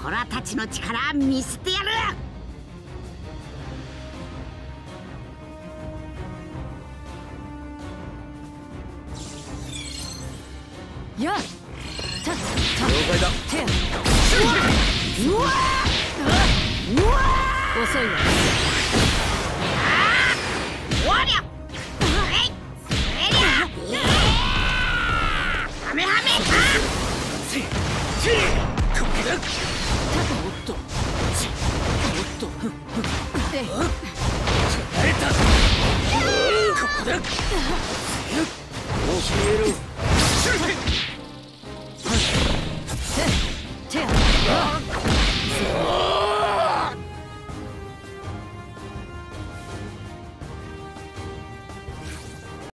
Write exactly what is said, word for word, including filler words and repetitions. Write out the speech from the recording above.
オラたちの力見せてやる。 やっ、たっ、た、 了解だ。 て、 うわうわうわ遅いわ。